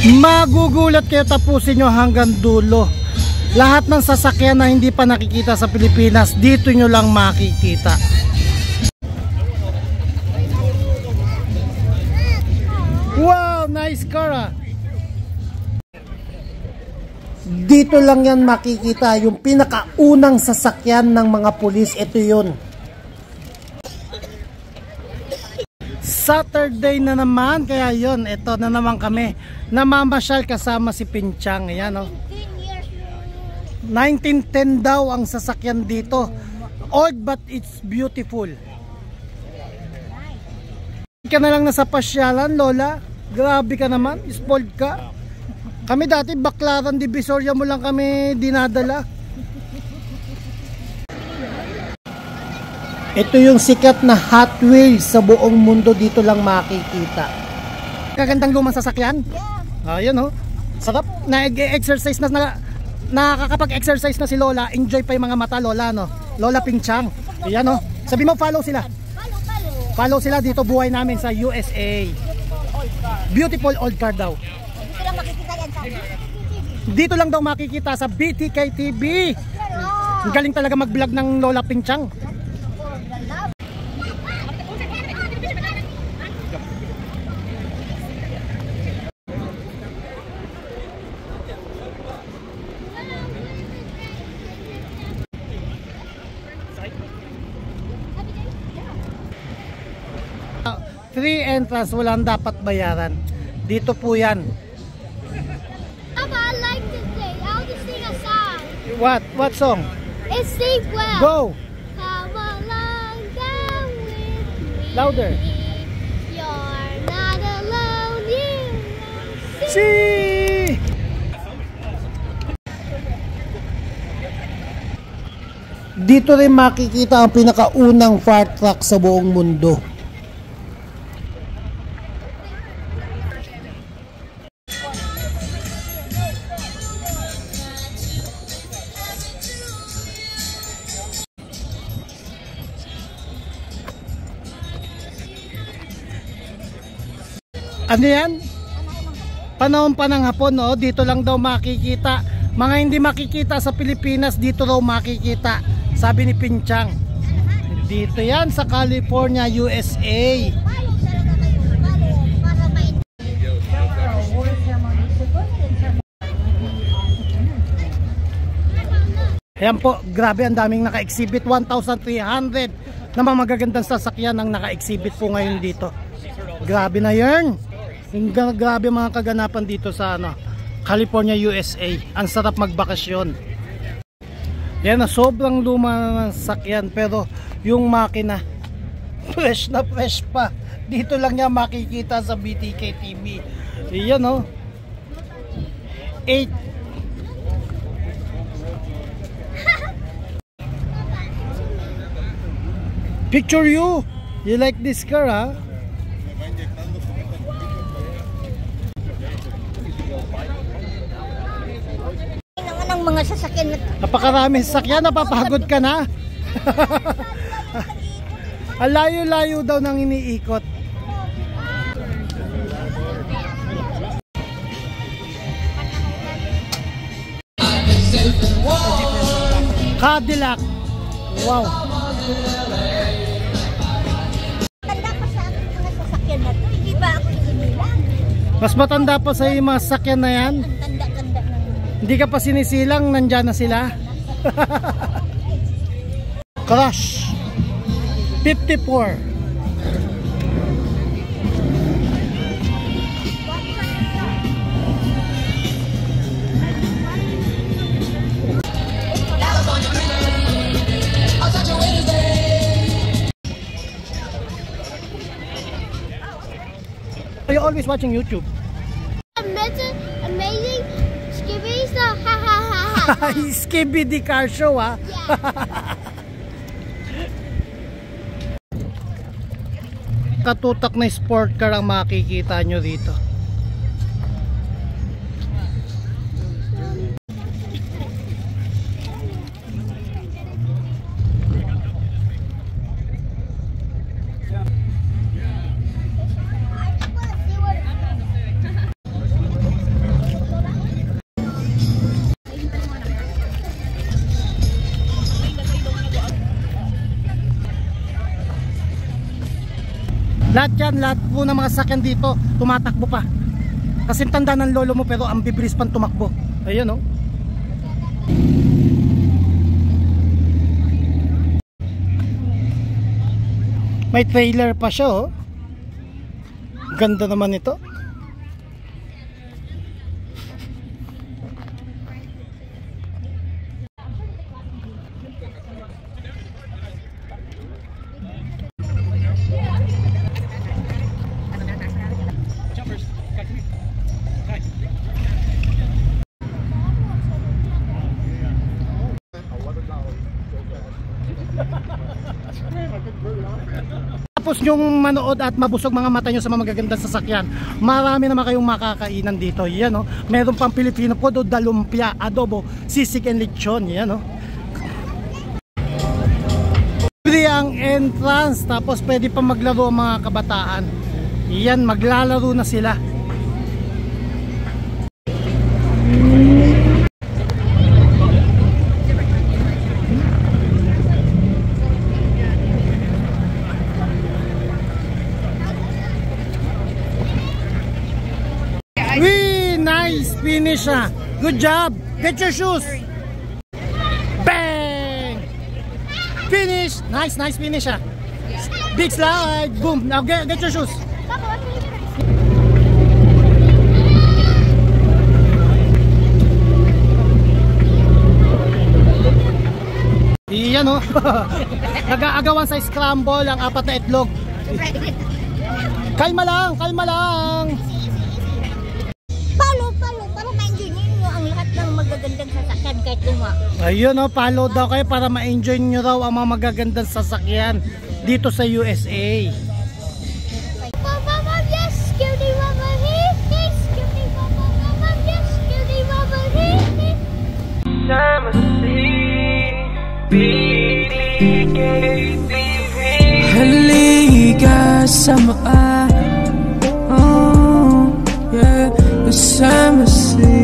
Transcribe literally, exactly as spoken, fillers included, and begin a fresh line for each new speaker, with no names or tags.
Magugulat kayo, tapusin nyo hanggang dulo. Lahat ng sasakyan na hindi pa nakikita sa Pilipinas, dito nyo lang makikita. Wow, nice car ah. Dito lang yan makikita, yung pinakaunang sasakyan ng mga pulis. Ito yun. Saturday na naman, kaya yun, ito na naman kami. Namamasyal kasama si Pinchang. Ayan oh. nineteen ten daw ang sasakyan dito. Old but it's beautiful. Ka na lang nasa pasyalan, Lola. Grabe ka naman, spoiled ka. Kami dati Baclaran, Divisoria mo lang kami dinadala. Ito yung sikat na Hot Wheels sa buong mundo, dito lang makikita. Kagandang lumang sasakyan. Ayan oh. Sarap, na-exercise na, na nakakapag-exercise na si Lola. Enjoy pa yung mga mata, Lola no. Lola Pinchang. Ayan oh. Sabi mo follow sila.
Follow, follow.
Follow sila dito, buhay namin sa U S A. Beautiful old car daw.
Dito lang makikita yan sa
Dito lang daw makikita sa B T K T V. Ang galing talaga mag-vlog ng Lola Pinchang. Free entrance, walang dapat bayaran. Dito po yan.
Papa, I like to sing. I'll just sing a song.
What? What song?
It's Sing Well.
Go!
Come along down with me.
Louder.
You're not alone, you will
See!
see.
Dito rin makikita ang pinakaunang fire truck sa buong mundo. Ano yan? Panahon pa ng hapon, no? Dito lang daw makikita. Mga hindi makikita sa Pilipinas, dito daw makikita. Sabi ni Pinchang. Dito yan sa California, U S A. Ayan po, grabe, ang daming naka-exhibit. one thousand three hundred na mga magagandang sasakyan ang naka-exhibit po ngayon dito. Grabe na yun. Grabe mga kaganapan dito sa ano, California, U S A. Ang sarap magbakasyon. Yan na, sobrang luma ng sasakyan, pero yung makina fresh na fresh pa. Dito lang niya makikita sa B T K T V. Yan oh. eight Picture you. You like this car, ha?
Ng mga sasakyan na
napakarami sasakyan, napapagod ka na. Ang layo-layo daw nang iniikot. Cadillac. Wow.
tanda pa sa akin mga sasakyan na to. Hindi ba ako sinilang?
Mas matanda pa sa mga sasakyan na yan.
Ang tanda-tanda na.
Hindi ka pa sinisilang, nandyan na sila. Crush fifty-four. Are you always watching YouTube?
Amazing, amazing, Skippy stuff. Ha ha ha ha.
Skippy the car show, ah. Katutak na sport car ang makikita nyo dito. Lahat yan, lahat po ng mga sasakyan dito tumatakbo pa. Kasi tanda ng lolo mo pero ang bibilis pang tumakbo. Ayun oh. May trailer pa siya oh. Ganda naman ito. Tapos yung manood at mabusog mga mata nyo sa mga magagandang sasakyan, marami naman kayong makakainan dito. Yan o, meron pang Pilipino po do, dalumpia, adobo, sisig and lechon. Yan o, free ang entrance. Tapos pwede pa maglaro ang mga kabataan. Yan, maglalaro na sila. Wee! Nice finish ah. Good job. Get your shoes. Bang! Finish. Nice, nice finish ah. Big slide. Boom. Now get, get your shoes. Iyan oh. Nag-aagawan sa scramble ang apat na itlog. Kalma lang, kalma lang.
Follow, follow, para ma-enjoy nyo ang lahat ng magagandang sasakyan kahit luma.
Ayun oh, follow daw kayo para ma-enjoy nyo raw ang mga magagandang sasakyan dito sa U S A.
Mama, yes, cutie mama, hit, hit, cutie mama, mama, yes, cutie mama, hit, hit.
Halika sama, oh yeah, bersama si